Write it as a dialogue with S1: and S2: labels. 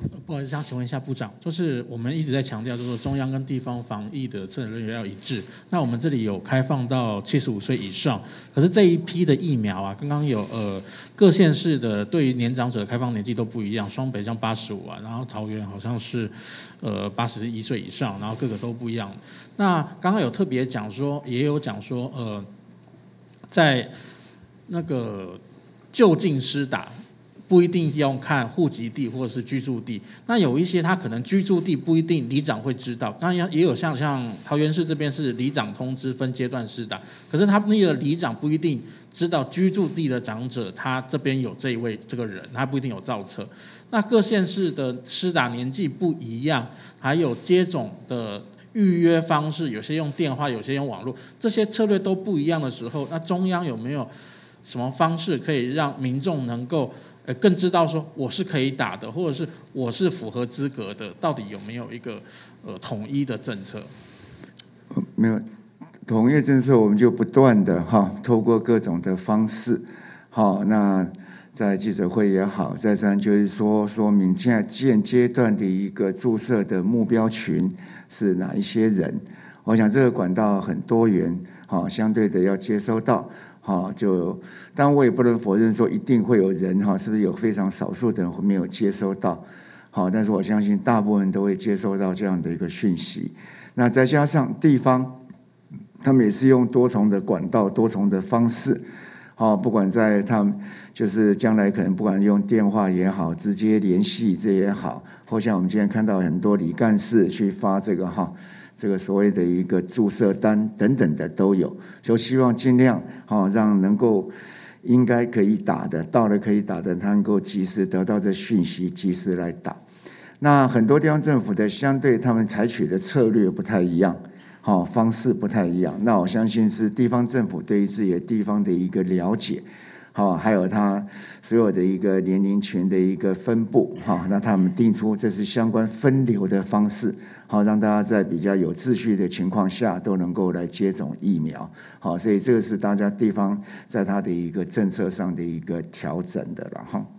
S1: 不好意思，想请问一下部长，就是我们一直在强调，就是说中央跟地方防疫的策略要一致。那我们这里有开放到75岁以上，可是这一批的疫苗啊，刚刚有各县市的对于年长者的开放年纪都不一样，双北像85啊，然后桃园好像是81岁以上，然后各个都不一样。那刚刚有特别讲说，也有讲说在那个就近施打。不一定要看户籍地或者是居住地，那有一些他可能居住地不一定里长会知道，当然也有像桃园市这边是里长通知分阶段施打，可是他那个里长不一定知道居住地的长者他这边有这个人，他不一定有造册。那各县市的施打年纪不一样，还有接种的预约方式，有些用电话，有些用网络，这些策略都不一样的时候，那中央有没有什么方式可以让民众能够更知道说我是可以打的，或者是我是符合资格的，到底有没有一个统一的政策？
S2: 没有统一的政策，我们就不断的透过各种的方式，那在记者会也好，再三就是说明现在现阶段的一个注射的目标群是哪一些人。我想这个管道很多元，相对的要接收到。当然我也不能否认说一定会有人是不是有非常少数的人没有接收到，但是我相信大部分都会接收到这样的一个讯息。那再加上地方，他们也是用多重的管道、多重的方式，不管在他们就是将来可能不管用电话也好，直接联系这也好，或像我们今天看到很多李干事去发这个所谓的一个注射单等等的都有，就希望尽量让能够应该可以打的，到了可以打的，他能够及时得到这讯息，及时来打。那很多地方政府的相对他们采取的策略不太一样，方式不太一样。那我相信是地方政府对于自己的地方的一个了解，还有他所有的一个年龄群的一个分布，那他们定出这是相关分流的方式，让大家在比较有秩序的情况下都能够来接种疫苗，所以这个是大家地方在他的一个政策上的一个调整的了哈。